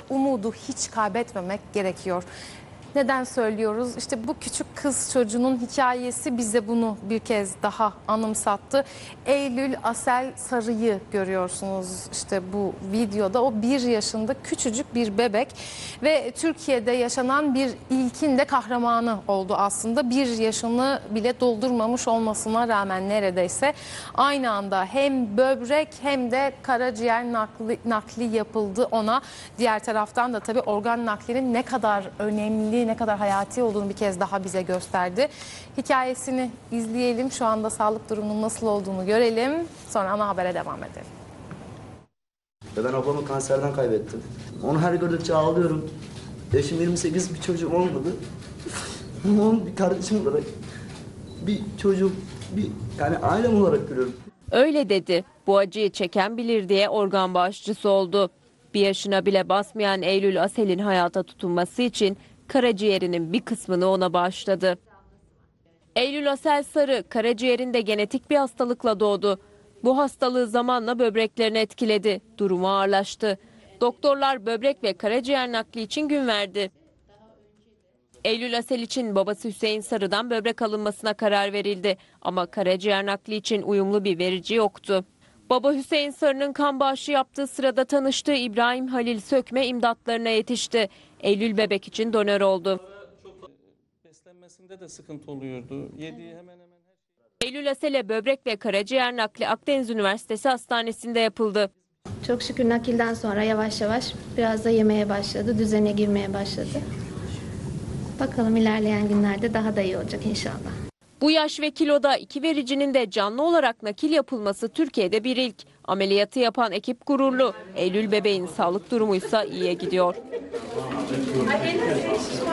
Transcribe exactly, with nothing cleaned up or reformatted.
umudu hiç kaybetmemek gerekiyor. Neden söylüyoruz? İşte bu küçük kız çocuğunun hikayesi bize bunu bir kez daha anımsattı. Eylül Asel Sarı'yı görüyorsunuz işte bu videoda. O bir yaşında küçücük bir bebek ve Türkiye'de yaşanan bir ilkin de kahramanı oldu aslında. Bir yaşını bile doldurmamış olmasına rağmen neredeyse aynı anda hem böbrek hem de karaciğer nakli, nakli yapıldı ona. Diğer taraftan da tabii organ naklinin ne kadar önemli, ne kadar hayati olduğunu bir kez daha bize gösterdi. Hikayesini izleyelim. Şu anda sağlık durumunun nasıl olduğunu görelim. Sonra ana habere devam edelim. Ben ablamı kanserden kaybettim. Onu her gördükçe ağlıyorum. Yaşım yirmi sekiz, bir çocuğum olmadı. Ama onu bir kardeşim olarak, bir çocuğum, bir yani ailem olarak görüyorum. Öyle dedi. Bu acıyı çeken bilir diye organ bağışçısı oldu. Bir yaşına bile basmayan Eylül Asel'in hayata tutunması için karaciğerinin bir kısmını ona bağışladı. Eylül Asel Sarı karaciğerinde genetik bir hastalıkla doğdu. Bu hastalığı zamanla böbreklerini etkiledi. Durumu ağırlaştı. Doktorlar böbrek ve karaciğer nakli için gün verdi. Eylül Asel için babası Hüseyin Sarı'dan böbrek alınmasına karar verildi. Ama karaciğer nakli için uyumlu bir verici yoktu. Baba Hüseyin Sarı'nın kan bağışı yaptığı sırada tanıştığı İbrahim Halil Sökme imdatlarına yetişti. Eylül bebek için donör oldu. Beslenmesinde de sıkıntı oluyordu. Yediği hemen hemen her Eylül Asel'e böbrek ve karaciğer nakli Akdeniz Üniversitesi Hastanesi'nde yapıldı. Çok şükür nakilden sonra yavaş yavaş biraz da yemeye başladı, düzene girmeye başladı. Bakalım ilerleyen günlerde daha da iyi olacak inşallah. Bu yaş ve kiloda iki vericinin de canlı olarak nakil yapılması Türkiye'de bir ilk. Ameliyatı yapan ekip gururlu. Eylül bebeğin sağlık durumuysa iyiye gidiyor.